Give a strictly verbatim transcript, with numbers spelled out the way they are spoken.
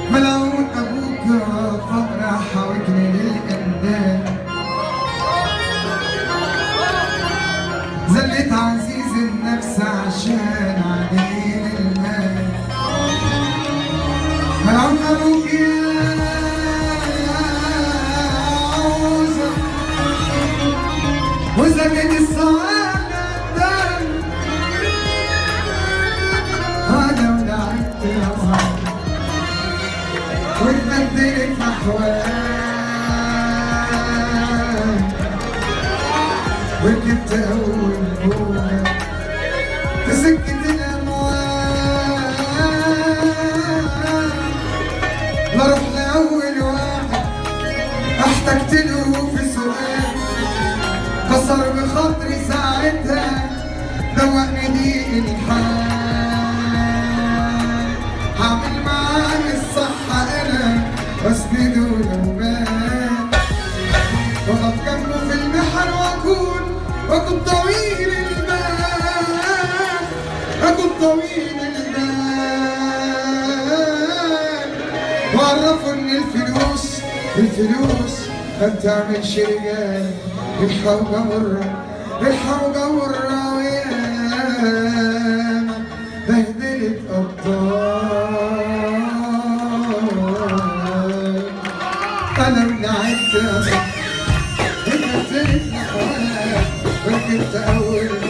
ملعون ابوك فقر حاوجني للاندال، زلت عزيز النفس عشان عديل المال. ملعون ابوك يا عوزة وزكت السعادة الدم، هذا ولعبت الأصعب واتبدلت أحوال، وركبت أول موجة في سكة الأموال، بروح لأول واحد احتجت له في سؤال، كسر بخاطري ساعتها دوقني دين الحال. هعمل معاه الصح انا واسنده لو مات، واقف جنبه في المحن واكون واكون طويل البال، اكون طويل البال، واعرفه ان الفلوس الفلوس ما بتعملش رجال. الحوجة مرة الحوجة مرة وياما بهدلت أبطال. أنا ولعبت أبطال اتبدلت أحوال، وركبت أول